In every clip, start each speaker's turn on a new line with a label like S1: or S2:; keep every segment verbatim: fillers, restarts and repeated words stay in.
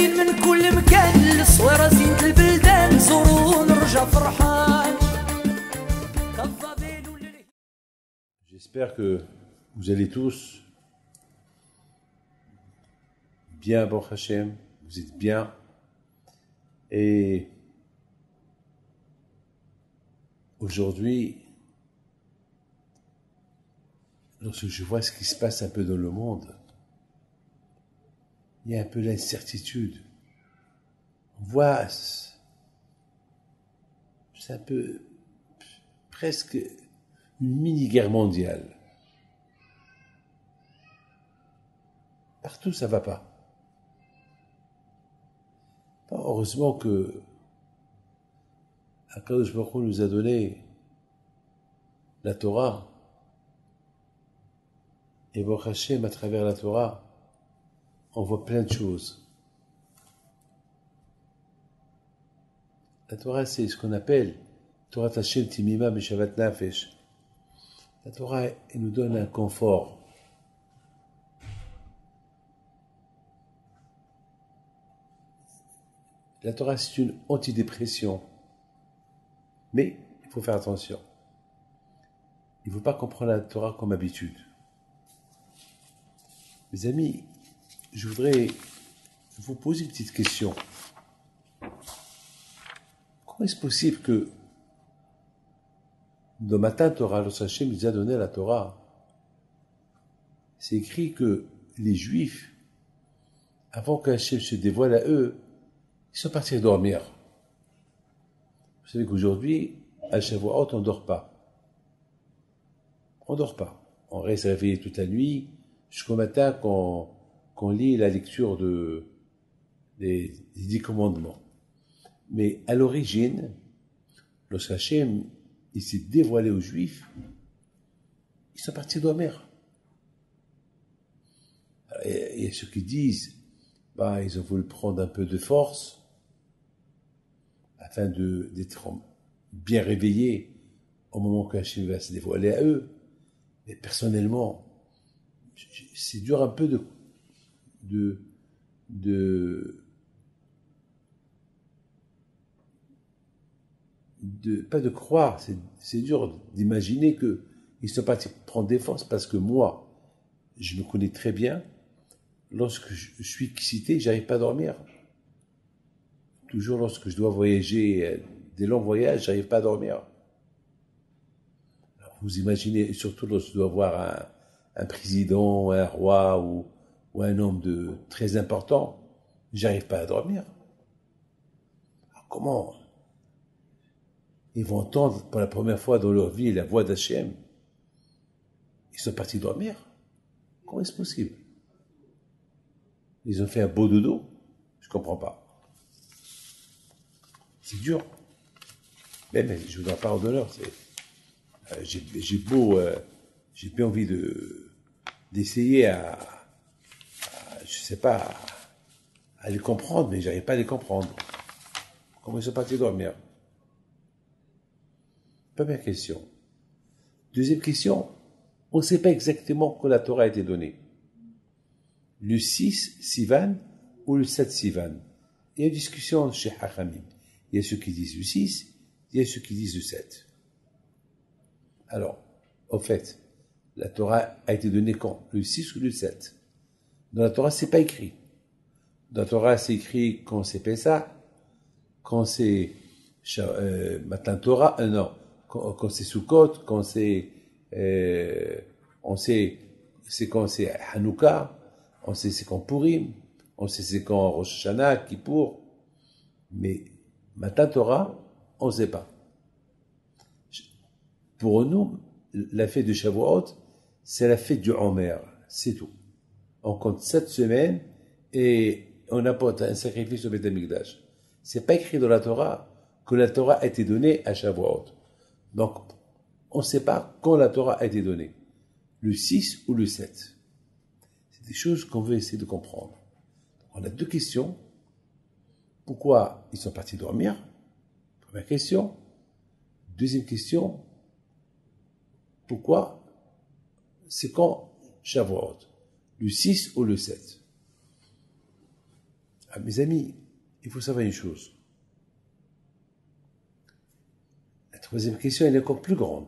S1: جايين من كل مكان للصويرة زينة البلدان زوروا ونرجع فرحان.
S2: J'espère que vous allez tous bien, Baruch Hashem, vous êtes bien. Et aujourd'hui, lorsque je vois ce qui se passe un peu dans le monde, il y a un peu d'incertitude. On voit, c'est un peu, presque une mini-guerre mondiale. Partout, ça va pas. Heureusement que Akadosh Baruch Hu nous a donné la Torah. Et Baruch Hashem, à travers la Torah, on voit plein de choses. La Torah, c'est ce qu'on appelle Torah Hashem Timima Meshavat Nafesh. La Torah, elle nous donne un confort. La Torah, c'est une antidépression. Mais il faut faire attention. Il ne faut pas comprendre la Torah comme habitude. Mes amis, je voudrais vous poser une petite question. Comment est-ce possible que dans Matan Torah, lorsque Hashem nous a donné la Torah, c'est écrit que les Juifs, avant qu'Hachem se dévoile à eux, ils sont partis dormir. Vous savez qu'aujourd'hui, à Shavuot, on ne dort pas. On ne dort pas. On reste réveillé toute la nuit, jusqu'au matin qu'on qu'on lit la lecture de, des, des dix commandements. Mais à l'origine, lorsque Hachem il s'est dévoilé aux Juifs, ils sont partis dormir. Il y a ceux qui disent, bah, ils ont voulu prendre un peu de force, afin de, d'être bien réveillés au moment que Hachem va se dévoiler à eux. Mais personnellement, c'est dur un peu de, de, de, de pas de croire, c'est, c'est dur d'imaginer qu'ils sont partis prendre des forces, parce que moi, je me connais très bien, lorsque je suis excité, j'arrive pas à dormir. Toujours lorsque je dois voyager, des longs voyages, j'arrive pas à dormir. Alors vous imaginez, surtout lorsque je dois voir un, un président, un roi ou, ou un homme de très important, j'arrive pas à dormir. Alors comment ils vont entendre pour la première fois dans leur vie la voix d'Hachem? Ils sont partis dormir. Comment est-ce possible? Ils ont fait un beau dodo? Je comprends pas. C'est dur. Mais, mais je ne voudrais pas en d'honneur. Euh, j'ai, j'ai beau, euh, j'ai bien envie de, d'essayer à, à, je sais pas, à, à les comprendre, mais j'arrive pas à les comprendre. Comment ils sont partis dormir? Première question. Deuxième question, on ne sait pas exactement quand la Torah a été donnée. Le six Sivan ou le sept Sivan. Il y a une discussion chez Hachamim. Il y a ceux qui disent le six, il y a ceux qui disent le sept. Alors, au fait, la Torah a été donnée quand? Le six ou le sept? Dans la Torah, c'est pas écrit. Dans la Torah, c'est écrit quand c'est Pessah, quand c'est euh, Matan Torah, euh, non, quand, quand c'est Sukkot, quand c'est, euh, on sait, c'est quand c'est Hanouka, on sait c'est quand Purim, on sait c'est quand Rosh Hashanah, Kippour, mais Matan Torah, on ne sait pas. Pour nous, la fête de Shavuot, c'est la fête du Omer, c'est tout. On compte sept semaines et on apporte un sacrifice au Beth Amikdash. C'est pas écrit dans la Torah que la Torah a été donnée à Shavuot. Donc, on ne sait pas quand la Torah a été donnée. Le six ou le sept. C'est des choses qu'on veut essayer de comprendre. On a deux questions. Pourquoi ils sont partis dormir? Première question. Deuxième question. Pourquoi c'est quand Shavuot? Le six ou le sept? Ah, mes amis, il faut savoir une chose. La troisième question, elle est encore plus grande.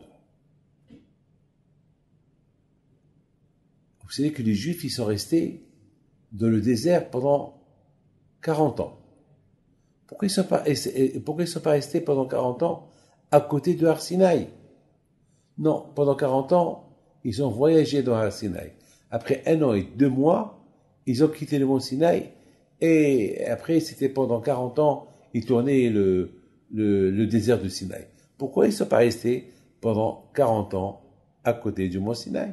S2: Vous savez que les Juifs, ils sont restés dans le désert pendant quarante ans. Pourquoi ils ne sont pas, pourquoi ils sont pas restés pendant quarante ans à côté de Har Sinaï? Non, pendant quarante ans, ils ont voyagé dans Har Sinaï. Après un an et deux mois, ils ont quitté le mont Sinaï. Et après, c'était pendant quarante ans, ils tournaient le, le, le désert de Sinaï. Pourquoi ils ne sont pas restés pendant quarante ans à côté du mont Sinaï?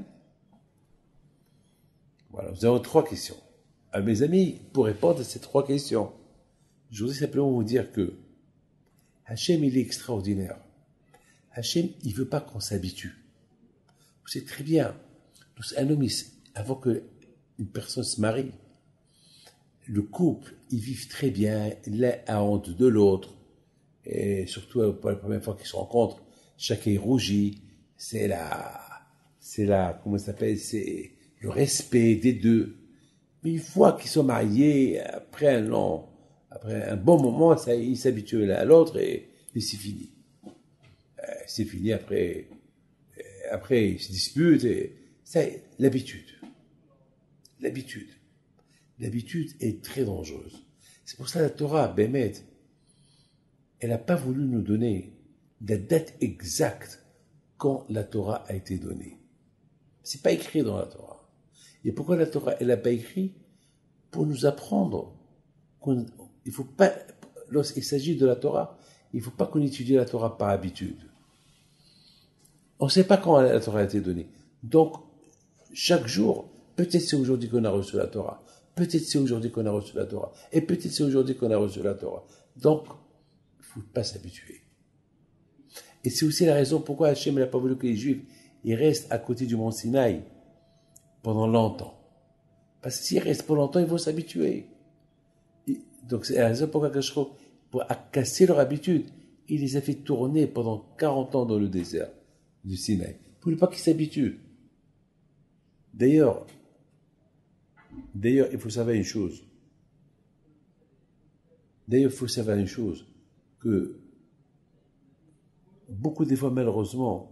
S2: Voilà, nous avons trois questions. À mes amis, pour répondre à ces trois questions, je voudrais simplement vous dire que Hachem, il est extraordinaire. Hachem, il ne veut pas qu'on s'habitue. Vous savez très bien, un homme, avant qu'une personne se marie, le couple, ils vivent très bien, l'un a honte de l'autre, et surtout pour la première fois qu'ils se rencontrent, chacun rougit, c'est la, c'est la, comment ça s'appelle, c'est le respect des deux. Mais une fois qu'ils sont mariés, après un long, après un bon moment, ça, ils s'habituent l'un à l'autre et, et c'est fini. Euh, c'est fini après, après ils se disputent et c'est l'habitude. L'habitude. L'habitude est très dangereuse. C'est pour ça que la Torah, Bémet, elle n'a pas voulu nous donner la date exacte quand la Torah a été donnée. C'est pas écrit dans la Torah. Et pourquoi la Torah, elle n'a pas écrit? Pour nous apprendre qu'il il faut pas, lorsqu'il s'agit de la Torah, il ne faut pas qu'on étudie la Torah par habitude. On ne sait pas quand la Torah a été donnée. Donc, chaque jour, peut-être c'est aujourd'hui qu'on a reçu la Torah. Peut-être c'est aujourd'hui qu'on a reçu la Torah. Et peut-être c'est aujourd'hui qu'on a reçu la Torah. Donc, il ne faut pas s'habituer. Et c'est aussi la raison pourquoi Hachem n'a pas voulu que les Juifs ils restent à côté du mont Sinaï pendant longtemps. Parce que s'ils restent pour longtemps, ils vont s'habituer. Et donc c'est la raison pourquoi Kachro, pour casser leur habitude, il les a fait tourner pendant quarante ans dans le désert du Sinaï. Pour ne pas qu'ils s'habituent. D'ailleurs, d'ailleurs, il faut savoir une chose. D'ailleurs, il faut savoir une chose, que beaucoup des fois, malheureusement,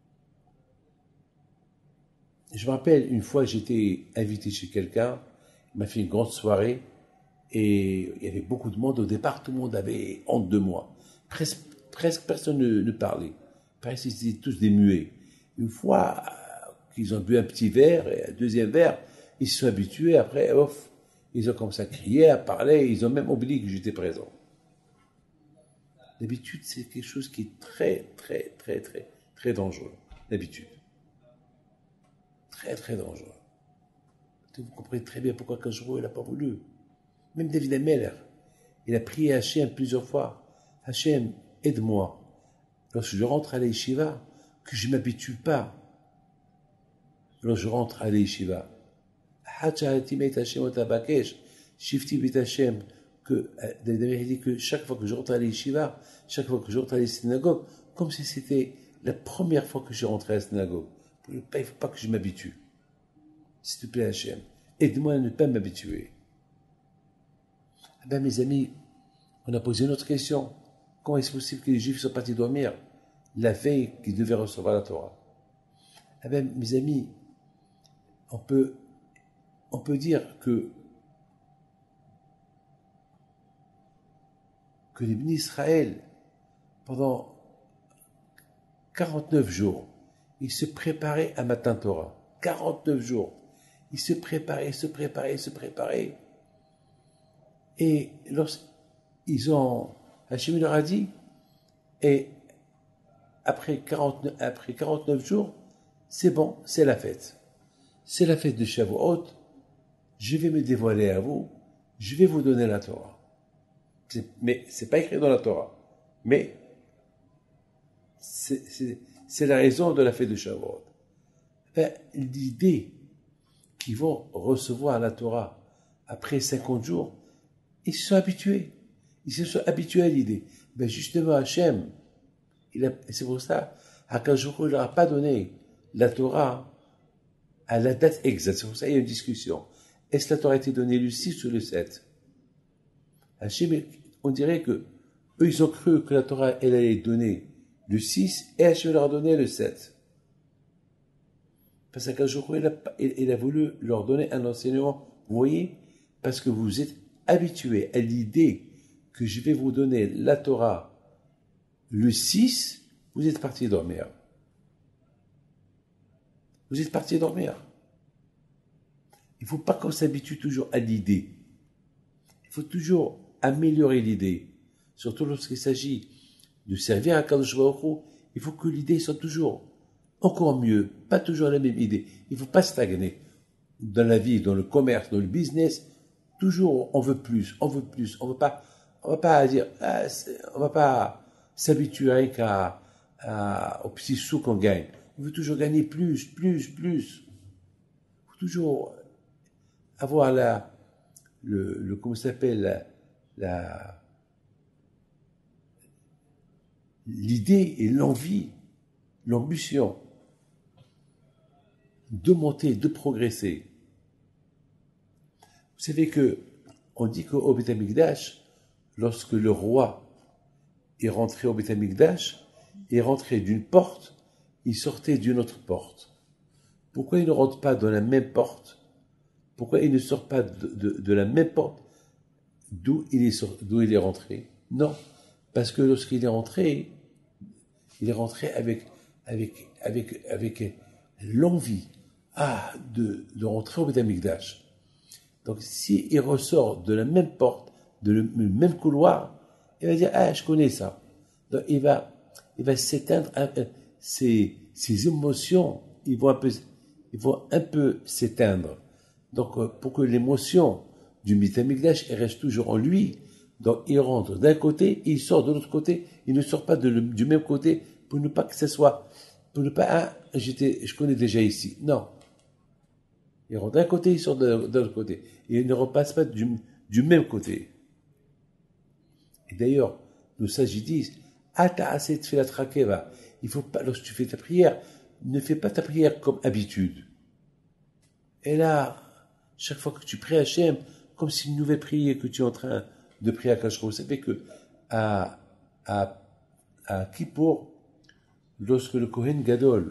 S2: je me rappelle, une fois, j'étais invité chez quelqu'un, il m'a fait une grande soirée, et il y avait beaucoup de monde. Au départ, tout le monde avait honte de moi. Presque, presque personne ne, ne parlait. Presque, ils étaient tous des muets. Une fois qu'ils ont bu un petit verre, et un deuxième verre, ils se sont habitués. Après, off, ils ont commencé à crier, à parler, ils ont même oublié que j'étais présent. L'habitude, c'est quelque chose qui est très, très, très, très, très dangereux. L'habitude. Très, très dangereux. Vous comprenez très bien pourquoi Kajro, il n'a pas voulu. Même David Ameller, il a prié Hachem plusieurs fois. Hachem, aide-moi. Lorsque je rentre à l'Yeshiva, que je ne m'habitue pas. Lorsque je rentre à l'Yeshiva. Que David Ameller dit que chaque fois que je rentre à l'Yeshiva, chaque fois que je rentre à la synagogue, comme si c'était la première fois que je rentrais à la synagogue. Il ne faut pas que je m'habitue. S'il te plaît, Hachem, aide-moi à ne pas m'habituer. Eh bien, mes amis, on a posé une autre question. Comment est-ce possible que les Juifs soient partis dormir la veille qu'ils devaient recevoir la Torah? Eh bien, mes amis, on peut, on peut dire que, que les bénis Israël, pendant quarante-neuf jours, ils se préparaient à Matan Torah. quarante-neuf jours. Ils se préparaient, se préparaient, se préparaient. Et lorsqu'ils ont, Hachem leur a dit, et après quarante-neuf, après quarante-neuf jours, c'est bon, c'est la fête. C'est la fête de Shavuot. Je vais me dévoiler à vous. Je vais vous donner la Torah. C'est, mais c'est pas écrit dans la Torah. Mais c'est, c'est, c'est la raison de la fête de Shavuot. Ben, l'idée qu'ils vont recevoir la Torah après cinquante jours, ils se sont habitués. Ils se sont habitués à l'idée. Ben justement, Hachem, il a, c'est pour ça, Hakadosh Baruch Hu ne leur a pas donné la Torah à la date exacte. C'est pour ça qu'il y a une discussion. Est-ce que la Torah a été donnée le six ou le sept? Hachem, on dirait que eux, ils ont cru que la Torah, elle allait donner le six et Hachem leur a donné le sept. Parce qu'un jour, il a, il a voulu leur donner un enseignement. Vous voyez? Parce que vous êtes habitués à l'idée que je vais vous donner la Torah le six, vous êtes partis dormir. Vous êtes partis dormir. Il ne faut pas qu'on s'habitue toujours à l'idée. Il faut toujours améliorer l'idée. Surtout lorsqu'il s'agit de servir à Kadosh Baruch Hu, il faut que l'idée soit toujours encore mieux, pas toujours la même idée. Il ne faut pas stagner. Dans la vie, dans le commerce, dans le business, toujours on veut plus, on veut plus. On veut pas, on va pas dire, ah, on va pas s'habituer qu'à, à, aux petits sous qu'on gagne. On veut toujours gagner plus, plus, plus. Il faut toujours avoir la, le, le comment ça s'appelle, la, la, l'idée et l'envie, l'ambition de monter, de progresser. Vous savez que on dit qu'au Beth Amikdash, lorsque le roi est rentré au Beth Amikdash, il est rentré d'une porte, il sortait d'une autre porte. Pourquoi il ne rentre pas dans la même porte? Pourquoi il ne sort pas de, de, de la même porte d'où il est, d'où il est rentré? Non, parce que lorsqu'il est rentré, il est rentré avec, avec, avec, avec l'envie ah, de, de rentrer au Beth Amikdash. Donc, s'il ressort de la même porte, de le, le même couloir, il va dire, ah, je connais ça. Donc, il va, il va s'éteindre, un, un, ses, ses émotions, ils vont un peu, ils vont un peu s'éteindre. Donc, pour que l'émotion du Beth Amikdash reste toujours en lui, donc il rentre d'un côté, il sort de l'autre côté, il ne sort pas de le, du même côté pour ne pas que ce soit, pour ne pas, ah, j'étais, je connais déjà ici. Non. Il rentre d'un côté, il sort de, de l'autre côté. Et il ne repasse pas du, du même côté. Et d'ailleurs, nos sages disent, Ata aset filat rakeva. Il faut pas, lorsque tu fais ta prière, ne fais pas ta prière comme habitude. Et là, chaque fois que tu pries Hachem, comme si une nouvelle prière que tu es en train de prier à Kashro. Vous savez que à, à, à Kippour, lorsque le Kohen Gadol,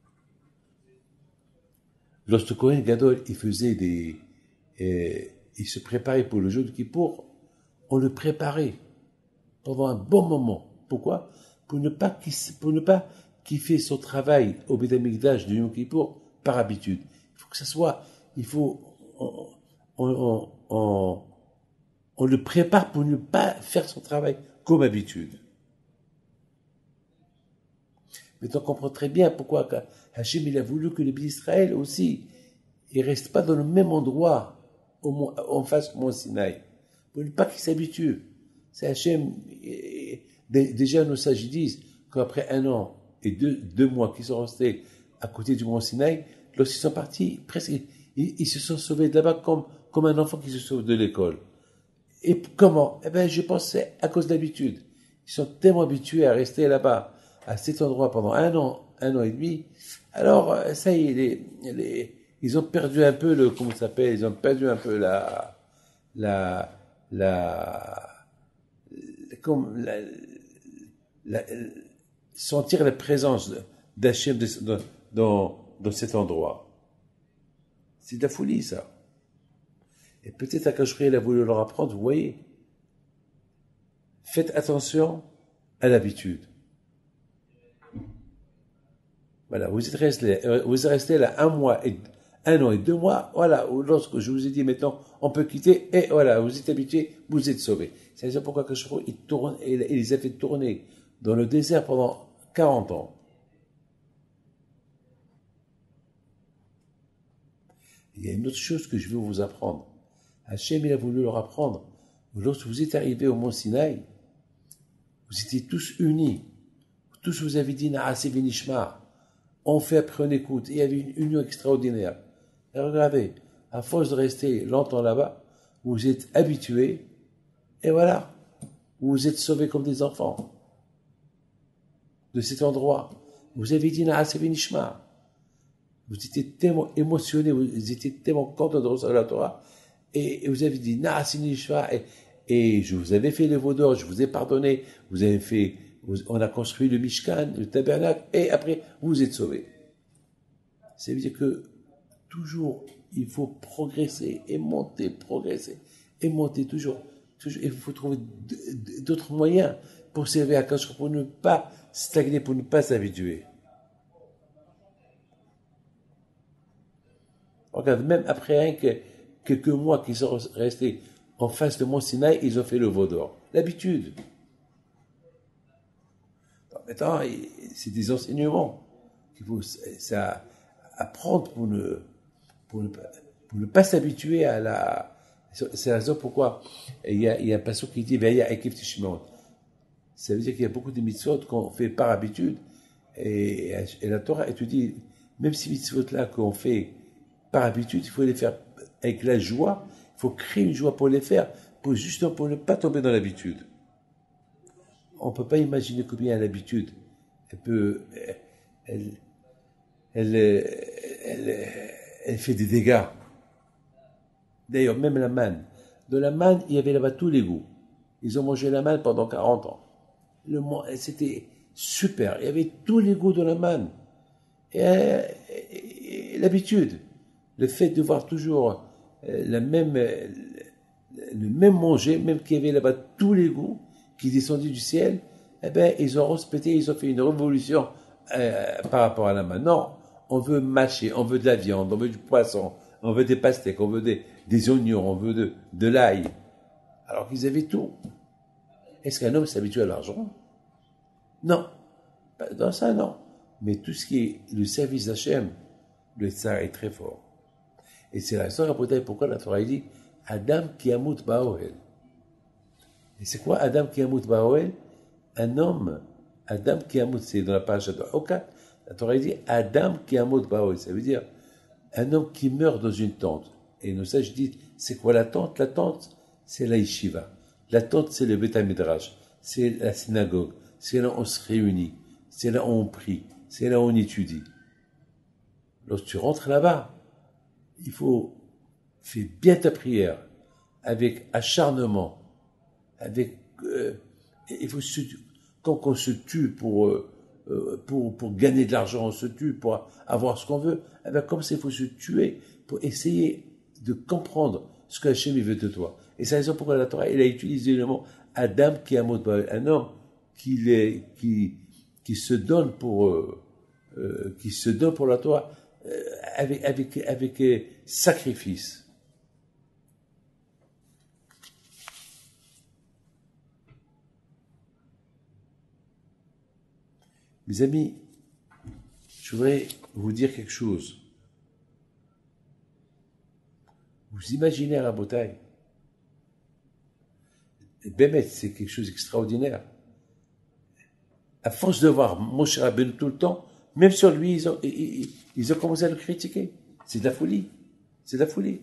S2: lorsque le Kohen Gadol, il faisait des, et, il se préparait pour le jour de Kippour, on le préparait pendant un bon moment. Pourquoi? Pour ne pas qu'il, pour ne pas qu'il fait son travail au Beth Amikdash de Yom Kippour par habitude. Il faut que ça soit, il faut, on, on, on, on le prépare pour ne pas faire son travail comme habitude. Mais on comprend très bien pourquoi Hachem il a voulu que les Bnei Israël aussi, ils restent pas dans le même endroit au mont, en face du mont Sinaï, pour ne pas qu'ils s'habituent. C'est Hachem, déjà nos sages disent qu'après un an et deux, deux mois qu'ils sont restés à côté du mont Sinaï, lorsqu'ils sont partis, presque, ils, ils se sont sauvés de là-bas comme, comme un enfant qui se sauve de l'école. Et comment? Eh ben, je pense que c'est à cause d'habitude. Ils sont tellement habitués à rester là-bas, à cet endroit pendant un an, un an et demi. Alors, ça y est, les, les, ils ont perdu un peu le, comment ça s'appelle, ils ont perdu un peu la, la, la, comme, la, la, sentir la présence d'Hachem dans, dans, dans cet endroit. C'est de la folie, ça. Et peut-être à Kashri, il a voulu leur apprendre, vous voyez. Faites attention à l'habitude. Voilà, vous êtes resté, vous êtes resté là un mois et un an et deux mois, voilà, lorsque je vous ai dit maintenant, on peut quitter, et voilà, vous êtes habitués, vous êtes sauvés. C'est pourquoi Kashri, il tourne, il les a fait tourner dans le désert pendant quarante ans. Il y a une autre chose que je veux vous apprendre. Hachem, il a voulu leur apprendre. Lorsque vous êtes arrivés au mont Sinaï, vous étiez tous unis. Tous vous avez dit, Naaseh v'nishma. On fait après on écoute. Il y avait une union extraordinaire. Et regardez, à force de rester longtemps là-bas, vous vous êtes habitués. Et voilà. Vous vous êtes sauvés comme des enfants. De cet endroit. Vous avez dit, Naaseh v'nishma. Vous étiez tellement émotionnés, vous étiez tellement contents de recevoir la Torah. Et, et vous avez dit, Naaseh v'nishma. Et, et je vous avais fait le veau d'or, je vous ai pardonné, vous avez fait, vous, on a construit le Mishkan, le tabernacle, et après, vous êtes sauvés. Ça veut dire que toujours, il faut progresser et monter, progresser et monter toujours. toujours il faut trouver d'autres moyens pour servir à Kadosh, pour ne pas stagner, pour ne pas s'habituer. Regarde, même après hein, que, quelques mois qu'ils sont restés en face de Mont Sinaï, ils ont fait le veau d'or. L'habitude. Maintenant, c'est des enseignements qu'il faut ça, apprendre pour ne, pour ne, pour ne pas s'habituer à la... C'est la raison pourquoi il y a, il y a un passage qui dit « Veya ekif tishmeon ». Ça veut dire qu'il y a beaucoup de mitzvot qu'on fait par habitude. Et, et la Torah étudie, même ces mitzvot-là qu'on fait par habitude, il faut les faire avec la joie. Il faut créer une joie pour les faire, pour justement pour ne pas tomber dans l'habitude. On ne peut pas imaginer combien l'habitude, elle peut, elle, elle, elle, elle fait des dégâts. D'ailleurs, même la manne. De la manne, il y avait là-bas tous les goûts. Ils ont mangé la manne pendant quarante ans. Le, c'était super. Il y avait tous les goûts de la manne. Et, et, et l'habitude, le fait de voir toujours la même, le même manger, même qu'il y avait là-bas tous les goûts qui descendaient du ciel, eh ben, ils ont respecté, ils ont fait une révolution euh, par rapport à la manne. Non, on veut mâcher, on veut de la viande, on veut du poisson, on veut des pastèques, on veut des, des oignons, on veut de, de l'ail. Alors qu'ils avaient tout. Est-ce qu'un homme s'habitue à l'argent? Non. Dans ça, non. Mais tout ce qui est le service d'Hachem, le tsar est très fort. Et c'est la raison pourquoi la Torah dit Adam ki amut ba'ohel. Et c'est quoi Adam ki amut ba'ohel? Un homme, Adam ki amut, c'est dans la page de Okat, la Torah dit Adam ki amut ba'ohel. Ça veut dire un homme qui meurt dans une tente. Et nous sages disent, c'est quoi la tente? La tente, c'est la yeshiva. La tente, c'est le Beth Midrash. C'est la synagogue. C'est là où on se réunit. C'est là où on prie. C'est là où on étudie. Lorsque tu rentres là-bas, il faut faire bien ta prière avec acharnement, avec euh, il faut se, quand on se tue pour, euh, pour pour gagner de l'argent, on se tue pour avoir ce qu'on veut. Eh bien, comme ça, il faut se tuer pour essayer de comprendre ce que Hachem veut de toi. Et c'est la raison pourquoi la Torah elle a utilisé le mot Adam qui a un homme qui les, qui qui se donne pour euh, euh, qui se donne pour la Torah. Avec, avec, avec euh, sacrifice. Mes amis, je voudrais vous dire quelque chose. Vous imaginez la bataille. Bémet, c'est quelque chose d'extraordinaire. À force de voir Moshe Rabbeinu tout le temps, même sur lui, ils ont, ils, ils ont commencé à le critiquer. C'est de la folie. C'est de la folie.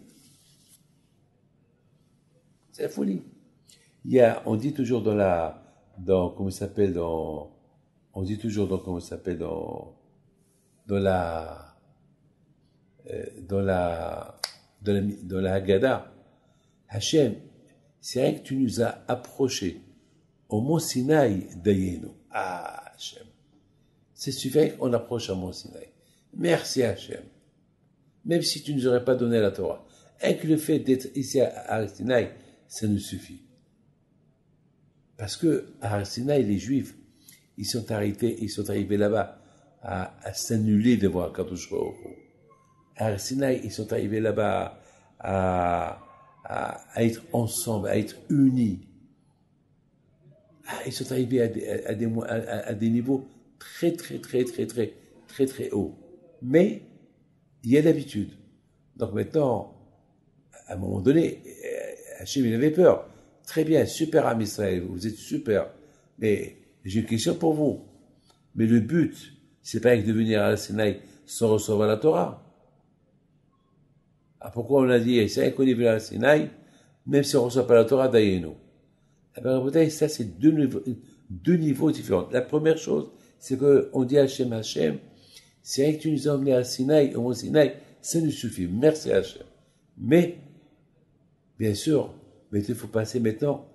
S2: C'est de la folie. Il y a, on dit toujours dans la, dans, comment ça s'appelle, dans, on dit toujours dans, comment ça s'appelle, dans, dans la, euh, dans la, dans la, dans la Haggadah, Hachem, c'est rien que tu nous as approchés au mont Sinaï d'Ayenu. Ah, Hachem. C'est suffisant qu'on approche à Mont Sinaï. Merci Hachem. Même si tu ne nous aurais pas donné la Torah. Avec le fait d'être ici à Har Sinaï, ça nous suffit. Parce que à Har Sinaï, les Juifs, ils sont arrivés, ils sont arrivés là-bas à, à s'annuler devant Akadosh Baruch Hu. À Har Sinaï, ils sont arrivés là-bas à, à, à être ensemble, à être unis. Ah, ils sont arrivés à des, à des, à, à des niveaux très, très, très, très, très, très, très haut. Mais, il y a l'habitude. Donc maintenant, à un moment donné, Hachem, il avait peur. Très bien, super Am Israël, vous êtes super. Mais, j'ai une question pour vous. Mais le but, c'est pas de venir à la Sinaï sans recevoir la Torah. Ah, pourquoi on a dit, c'est qu'on est venu à la Sinaï, même si on ne reçoit pas la Torah, d'Ayenu. Eh bien, ça, c'est deux niveaux, deux niveaux différents. La première chose, c'est qu'on dit Hachem, Hachem, c'est vrai que tu nous as emmenés à Sinaï, au mont Sinaï, ça nous suffit. Merci Hachem. Mais, bien sûr, mais il faut passer maintenant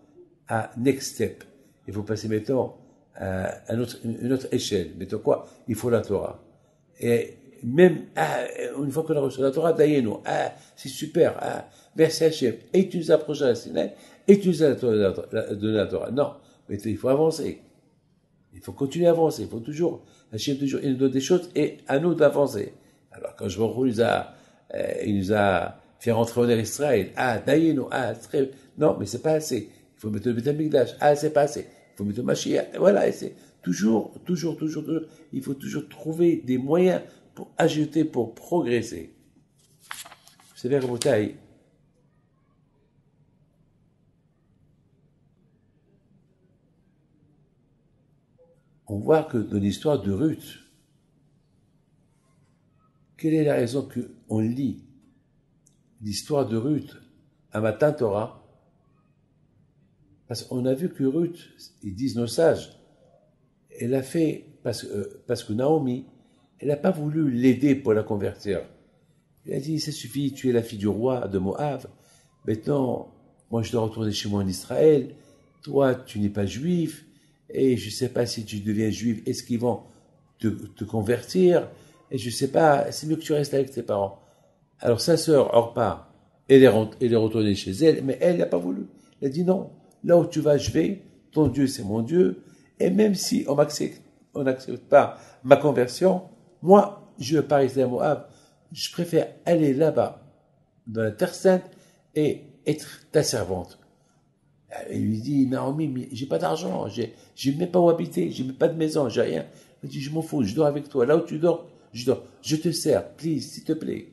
S2: à next step. Il faut passer maintenant à une autre, une autre échelle. Mettons quoi? Il faut la Torah. Et même, ah, une fois qu'on a reçu la Torah, d'ailleurs, ah, c'est super, ah, merci Hachem. Et tu nous approches à la Sinaï, et tu nous as donné la Torah. Non, mais il faut avancer. Il faut continuer à avancer. Il faut toujours, Hachem toujours, il nous donne des choses et à nous d'avancer. Alors, quand je me retrouve, il nous a, euh, il nous a fait rentrer en Israël. Ah, d'ailleurs, ah, très, non, mais c'est pas assez. Il faut mettre le Beth Amikdash. Ah, c'est pas assez. Il faut mettre le Mashiach. Voilà, et c'est toujours, toujours, toujours, toujours. Il faut toujours trouver des moyens pour ajouter, pour progresser. Vous savez, Rabotai, on voit que dans l'histoire de Ruth, quelle est la raison qu'on lit l'histoire de Ruth à Matan Torah? Parce qu'on a vu que Ruth, ils disent nos sages, elle a fait, parce, euh, parce que Naomi, elle n'a pas voulu l'aider pour la convertir. Elle a dit, ça suffit, tu es la fille du roi de Moab, maintenant, moi je dois retourner chez moi en Israël, toi tu n'es pas juif, et je ne sais pas si tu deviens juif, est-ce qu'ils vont te, te convertir, et je ne sais pas, c'est mieux que tu restes avec tes parents. Alors sa sœur, Orpa, elle est, elle est retournée chez elle, mais elle n'a pas voulu. Elle a dit non, là où tu vas, je vais, ton Dieu c'est mon Dieu, et même si on n'accepte on n'accepte pas ma conversion, moi, je ne veux pas rester à Moab, je préfère aller là-bas, dans la Terre Sainte, et être ta servante. Elle lui dit, Naomi, mais j'ai pas d'argent, j'ai, j'ai même pas où habiter, j'ai même pas de maison, j'ai rien. Elle dit, je m'en fous, je dors avec toi, là où tu dors, je dors, je te sers, please, s'il te plaît.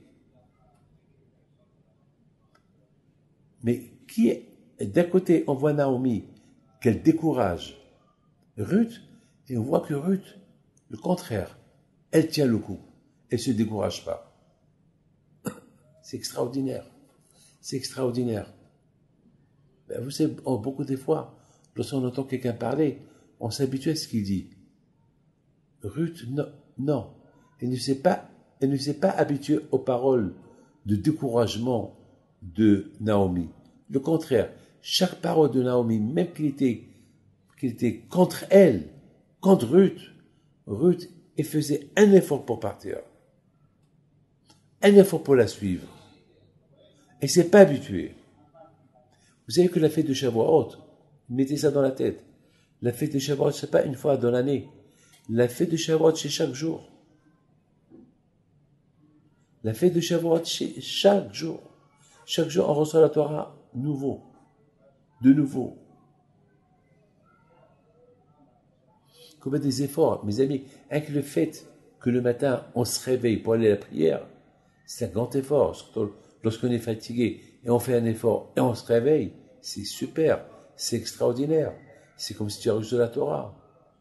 S2: Mais qui est, d'un côté, on voit Naomi, qu'elle décourage Ruth, et on voit que Ruth, le contraire, elle tient le coup, elle se décourage pas. C'est extraordinaire, c'est extraordinaire. Ben, vous savez, oh, beaucoup de fois, lorsqu'on entend quelqu'un parler, on s'habitue à ce qu'il dit. Ruth, non, non, elle ne s'est pas, elle ne s'est pas habituée aux paroles de découragement de Naomi. Le contraire, chaque parole de Naomi, même qu'il était, qu'il était contre elle, contre Ruth, Ruth, elle faisait un effort pour partir. Un effort pour la suivre. Elle ne s'est pas habituée. Vous savez que la fête de Shavuot, mettez ça dans la tête. La fête de Shavuot, ce n'est pas une fois dans l'année. La fête de Shavuot, c'est chaque jour. La fête de Shavuot, c'est chaque jour. Chaque jour, on reçoit la Torah nouveau. De nouveau. Combien des efforts, mes amis, avec le fait que le matin, on se réveille pour aller à la prière, c'est un grand effort. Surtout lorsqu'on est fatigué et on fait un effort et on se réveille, c'est super, c'est extraordinaire. C'est comme si tu as reçu la Torah.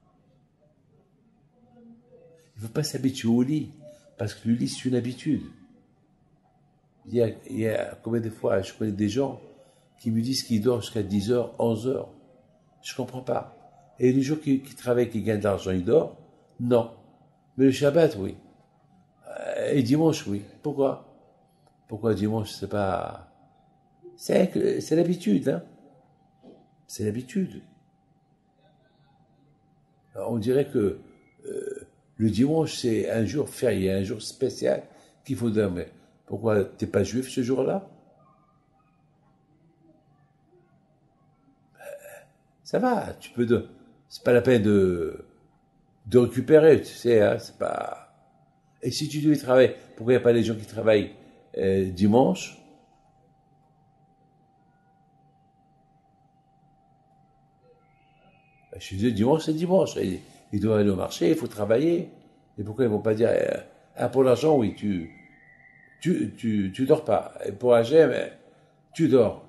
S2: Il ne faut pas s'habituer au lit, parce que le lit, c'est une habitude. Il y a, il y a combien de fois, je connais des gens qui me disent qu'ils dorment jusqu'à dix heures, onze heures. Je ne comprends pas. Et les jours qui, qui travaillent, qui gagnent de l'argent, ils dorment? Non. Mais le Shabbat, oui. Et dimanche, oui. Pourquoi? Pourquoi dimanche, c'est pas... C'est, c'est l'habitude, hein. C'est l'habitude. Alors, on dirait que euh, le dimanche, c'est un jour férié, un jour spécial qu'il faut dormir. Pourquoi t'es pas juif ce jour-là? Ça va, tu peux... De... C'est pas la peine de, de récupérer, tu sais, hein, c'est pas... Et si tu devais travailler, pourquoi il n'y a pas les gens qui travaillent euh, dimanche? Ben, je suis désolé, dimanche, c'est dimanche. Ils, ils doivent aller au marché, il faut travailler. Et pourquoi ils ne vont pas dire, euh, ah, pour l'argent, oui, tu, tu, tu, tu dors pas. Et pour Hachem, euh, tu dors.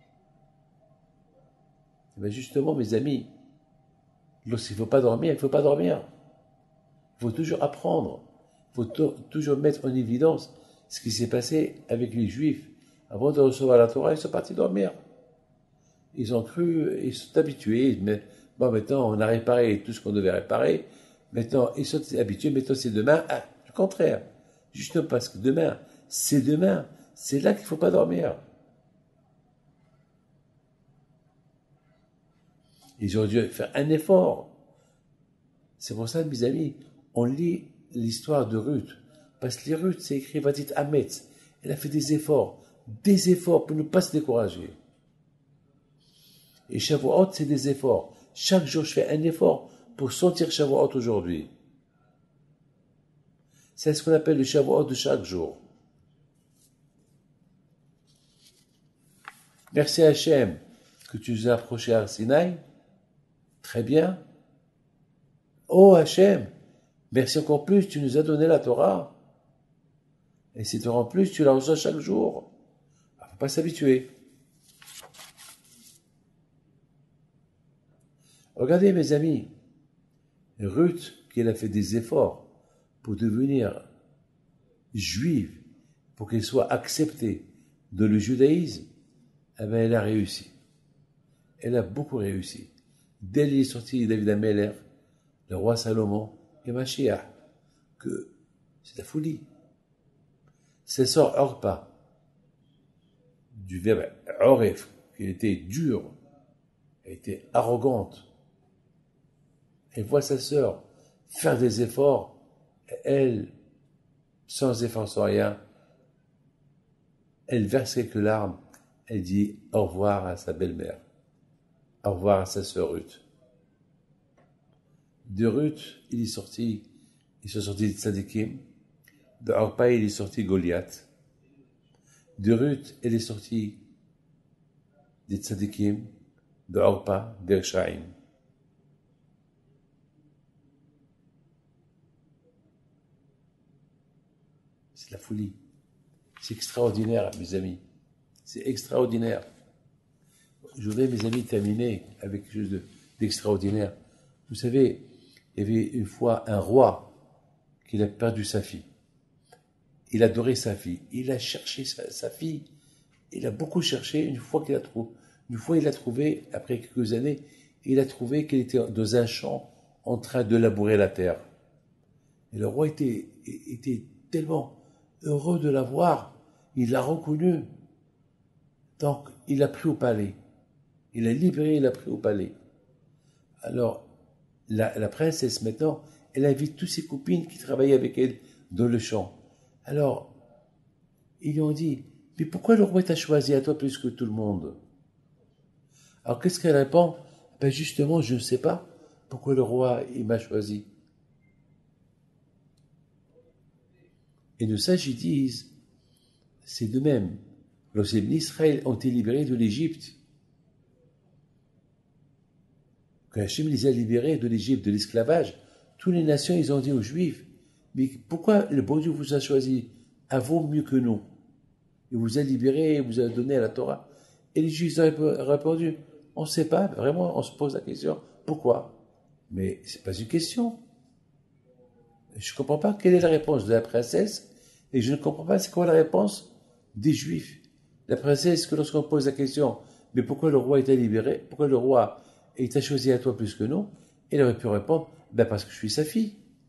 S2: Ben justement, mes amis, lorsqu'il ne faut pas dormir, il ne faut pas dormir. Il faut toujours apprendre. Il faut to- toujours mettre en évidence ce qui s'est passé avec les Juifs. Avant de recevoir la Torah, ils sont partis dormir. Ils ont cru, ils sont habitués. Mais bon, maintenant, on a réparé tout ce qu'on devait réparer. Maintenant, ils sont habitués. Maintenant, c'est demain. Ah, le contraire. Justement parce que demain, c'est demain. C'est là qu'il ne faut pas dormir. Ils ont dû faire un effort. C'est pour ça, mes amis, on lit l'histoire de Ruth. Parce que les Ruth, c'est écrit Vadit Ametz. Elle a fait des efforts. Des efforts pour ne pas se décourager. Et Shavuot, c'est des efforts. Chaque jour, je fais un effort pour sentir Shavuot aujourd'hui. C'est ce qu'on appelle le Shavuot de chaque jour. Merci à Hachem que tu nous as approchés à Sinaï. Très bien. Oh Hachem, merci encore plus, tu nous as donné la Torah. Et si tu en plus, tu la reçois chaque jour. Il ne faut pas s'habituer. Regardez mes amis, Ruth, qui elle a fait des efforts pour devenir juive, pour qu'elle soit acceptée dans le judaïsme, eh bien, elle a réussi. Elle a beaucoup réussi. Dès qu'il est sorti David Ameller, le roi Salomon et Mashiach, que c'est la folie. Sa sœur Orpa, du verbe Oref, qui était dure, elle était arrogante. Elle voit sa sœur faire des efforts, et elle, sans effort, sans rien, elle verse quelques larmes, elle dit au revoir à sa belle-mère, au revoir à sa sœur Ruth. De Ruth, il est sorti, il est sorti de Tzadikim. De Orpa, il est sorti Goliath. De Ruth, elle est sortie des Tzadikim. De Orpa, d'Ershaïm. C'est la folie. C'est extraordinaire, mes amis. C'est extraordinaire. Je voudrais, mes amis, terminer avec quelque chose d'extraordinaire. Vous savez, il y avait une fois un roi qui a perdu sa fille. Il adorait sa fille. Il a cherché sa, sa fille. Il a beaucoup cherché. Une fois qu'il a trouvé, une fois il l'a trouvée, après quelques années, il a trouvé qu'elle était dans un champ en train de labourer la terre. Et le roi était, était tellement heureux de la voir. Il l'a reconnue. Donc, il l'a pris au palais. Il l'a libéré, il l'a pris au palais. Alors, la, la princesse, maintenant, elle invite toutes ses copines qui travaillaient avec elle dans le champ. Alors, ils lui ont dit, mais pourquoi le roi t'a choisi à toi plus que tout le monde? Alors, qu'est-ce qu'elle répond? Ben justement, je ne sais pas pourquoi le roi il m'a choisi. Et nos sages ils disent, c'est de même. Lorsque les Israël ont été libérés de l'Égypte, quand Hachem les a libérés de l'Égypte, de l'esclavage, toutes les nations, ils ont dit aux Juifs, mais pourquoi le bon Dieu vous a choisi à vous mieux que nous? Il vous a libérés, il vous a donné la Torah. Et les Juifs ont répondu, on ne sait pas, vraiment, on se pose la question, pourquoi? Mais ce n'est pas une question. Je ne comprends pas quelle est la réponse de la princesse, et je ne comprends pas c'est quoi la réponse des Juifs. La princesse, que lorsqu'on pose la question, mais pourquoi le roi est libéré? Pourquoi le roi il t'a choisi à toi plus que nous? Elle aurait pu répondre, ben parce que je suis sa fille.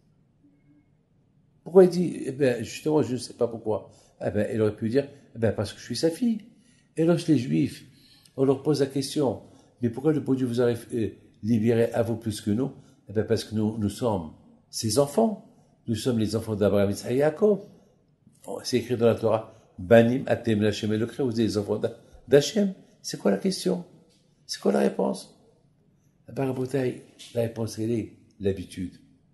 S2: Pourquoi il dit, eh ben justement, je ne sais pas pourquoi. Eh ben, elle aurait pu dire, eh ben parce que je suis sa fille. Et lorsque les Juifs, on leur pose la question, mais pourquoi le bon Dieu vous a libéré à vous plus que nous? Eh ben parce que nous, nous sommes ses enfants. Nous sommes les enfants d'Abraham, Isaac et Jacob. C'est écrit dans la Torah, Banim atem l'Hachem et le cré, vous êtes les enfants d'Hachem. C'est quoi la question? C'est quoi la réponse? La bataille, la réponse, elle est l'habitude.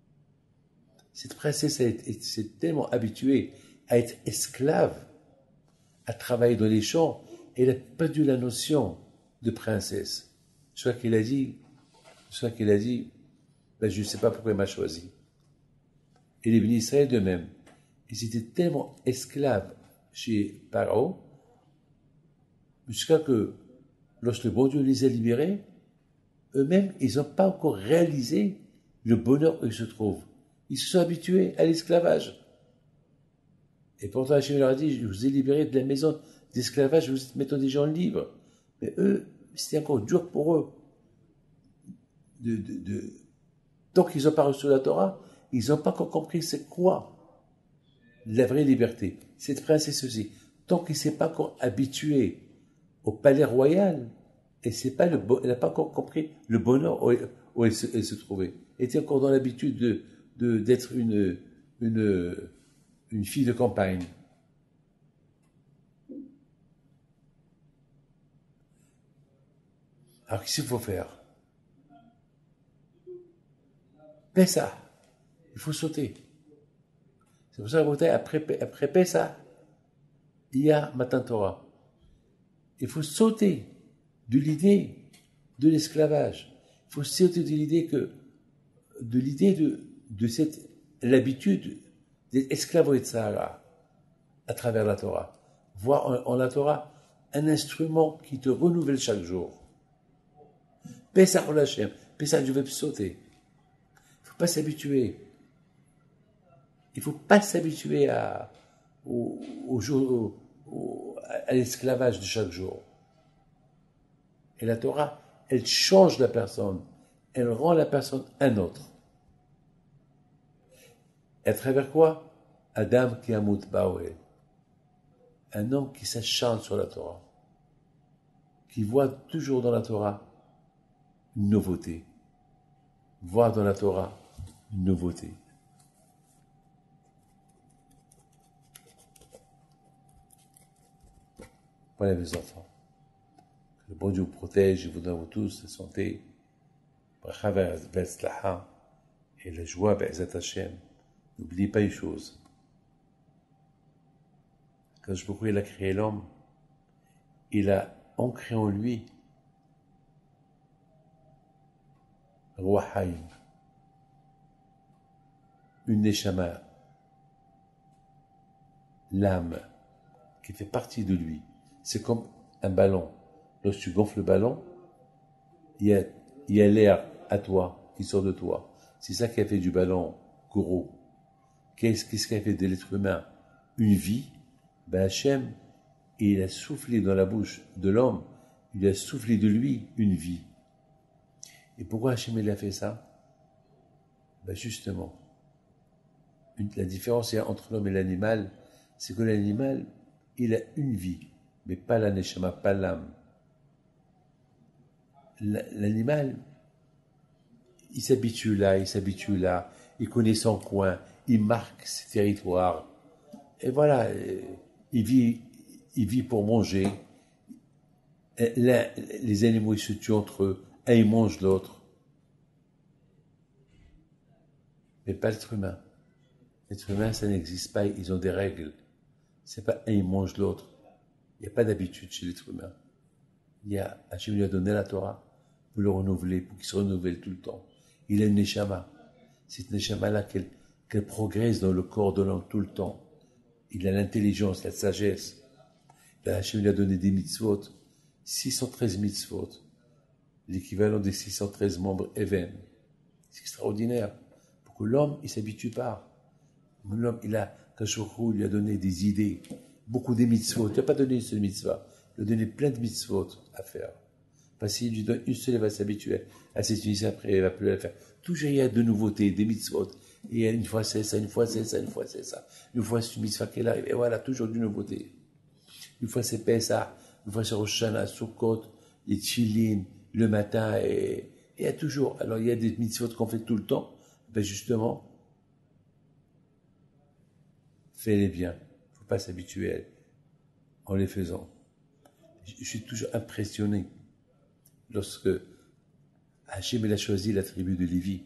S2: Cette princesse s'est tellement habituée à être esclave, à travailler dans les champs, elle a perdu la notion de princesse. Soit qu'il a dit, soit qu'il a dit, ben je ne sais pas pourquoi il m'a choisi. Et les bénis Israël de même. Ils étaient tellement esclaves chez Paro, jusqu'à que, lorsque le bon Dieu les a libérés, eux-mêmes, ils n'ont pas encore réalisé le bonheur où ils se trouvent. Ils se sont habitués à l'esclavage. Et pourtant, Hachem leur a dit, je vous ai libérés de la maison d'esclavage, vous êtes mettons des gens libres. Mais eux, c'était encore dur pour eux. De, de, de... Tant qu'ils n'ont pas reçu la Torah, ils n'ont pas encore compris c'est quoi la vraie liberté. Cette princesse aussi, tant qu'il ne s'est pas encore habitué au palais royal, Et c'est pas le bon, elle n'a pas encore compris le bonheur où elle, où elle, se, elle se trouvait. Elle était encore dans l'habitude de, de, d'être une, une, une fille de campagne. Alors qu'est-ce qu'il faut faire? Pessa. Il faut sauter. C'est pour ça que après, après Pessa, il y a Matan Torah. Il faut sauter de l'idée de l'esclavage. Il faut sauter de l'idée que, de l'idée de, de cette, l'habitude d'être esclave au Yetzirah à travers la Torah. Voir en, en la Torah un instrument qui te renouvelle chaque jour. Pessah pour l'Hachem. Pessah, je vais sauter. Il ne faut pas s'habituer. Il ne faut pas s'habituer à, au, au jour, au, à l'esclavage de chaque jour. Et la Torah, elle change la personne. Elle rend la personne un autre. Et à travers quoi? Adam qui amut baoué. Un homme qui s'acharne sur la Torah. Qui voit toujours dans la Torah une nouveauté. Voir dans la Torah une nouveauté. Voilà mes enfants. Que le bon Dieu vous protège et vous donne à vous tous la santé, et la joie, Be'ezat Hashem. N'oubliez pas une chose. Quand je il a créé l'homme, il a ancré en lui Ruahaim, une neshama, l'âme qui fait partie de lui. C'est comme un ballon. Lorsque tu gonfles le ballon, il y a, il y a l'air à toi qui sort de toi. C'est ça qui a fait du ballon gros. Qu'est-ce, qu'est-ce qui a fait de l'être humain une vie? Ben Hachem, il a soufflé dans la bouche de l'homme, il a soufflé de lui une vie. Et pourquoi Hachem il a fait ça? Ben justement, une, la différence entre l'homme et l'animal, c'est que l'animal, il a une vie, mais pas la neshama, pas l'âme. L'animal, il s'habitue là, il s'habitue là, il connaît son coin, il marque ses territoires. Et voilà, il vit, il vit pour manger. Là, les animaux, ils se tuent entre eux, un ils mangent l'autre. Mais pas l'être humain. L'être humain, ça n'existe pas, ils ont des règles. C'est pas un il mange l'autre. Il n'y a pas d'habitude chez l'être humain. Il y a, Hachem lui a donné la Torah pour le renouveler, pour qu'il se renouvelle tout le temps. Il a une neshama. Cette neshama-là, qu'elle, qu'elle progresse dans le corps de l'homme tout le temps. Il a l'intelligence, la sagesse. Là, Hachem lui a donné des mitzvot, six cent treize mitzvot, l'équivalent des six cent treize membres Even. C'est extraordinaire. Pour que l'homme, il s'habitue pas. L'homme, il a, Kachorou lui a donné des idées, beaucoup de mitzvot. Il n'a pas donné une seule mitzvah. Il a donné plein de mitzvot à faire. Parce qu'il lui donne une seule, il va s'habituer à cette unité, après il va plus la faire. Toujours il y a de nouveautés, des mitzvot. Et une fois c'est ça, une fois c'est ça, une fois c'est ça. Une fois c'est une mitzvah qui arrive. Et voilà, toujours de nouveautés. Une fois c'est Pessah, une fois c'est Rosh Hashanah, Sukkot, les Tchilin, le matin. Et, et il y a toujours, alors il y a des mitzvot qu'on fait tout le temps. Ben justement, fais-les bien. Il ne faut pas s'habituer en les faisant. Je suis toujours impressionné lorsque Hachem il a choisi la tribu de Lévi.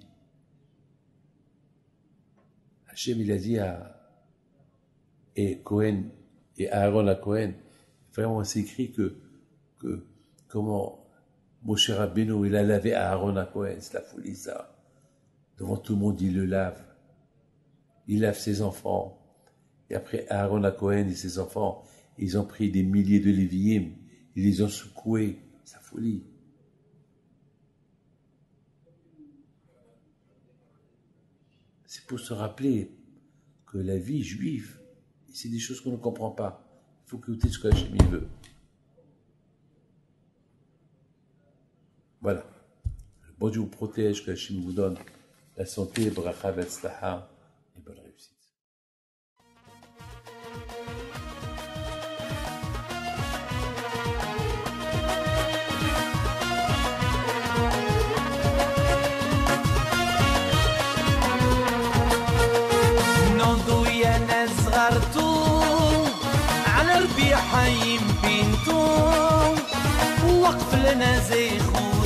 S2: Hachem il a dit à et Cohen et Aaron à Cohen, vraiment c'est écrit que, que comment Moshe Rabbeinu il a lavé Aaron à Cohen, c'est la folie ça. Devant tout le monde il le lave. Il lave ses enfants. Et après Aaron à Cohen et ses enfants, ils ont pris des milliers de Lévi'im, ils les ont secoués, c'est la folie. C'est pour se rappeler que la vie juive, c'est des choses qu'on ne comprend pas. Il faut écouter ce que Hachem veut. Voilà. Le bon Dieu vous protège, que Hachem vous donne la santé, bracha, vetzlaha et bonne réussite.
S1: الوقف لنا زي خو